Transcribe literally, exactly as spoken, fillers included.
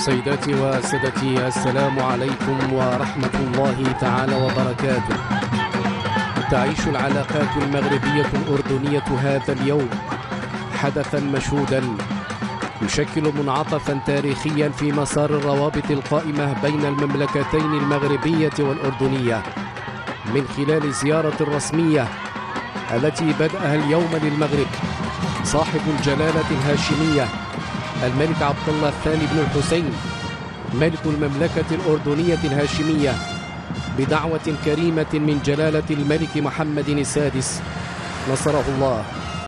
سيداتي وسادتي، السلام عليكم ورحمة الله تعالى وبركاته. تعيش العلاقات المغربية الأردنية هذا اليوم حدثا مشهودا يشكل منعطفا تاريخيا في مسار الروابط القائمة بين المملكتين المغربية والأردنية، من خلال زيارة رسمية التي بدأها اليوم للمغرب صاحب الجلالة الهاشمية الملك عبد الله الثاني بن الحسين ملك المملكة الأردنية الهاشمية، بدعوة كريمة من جلالة الملك محمد السادس نصره الله.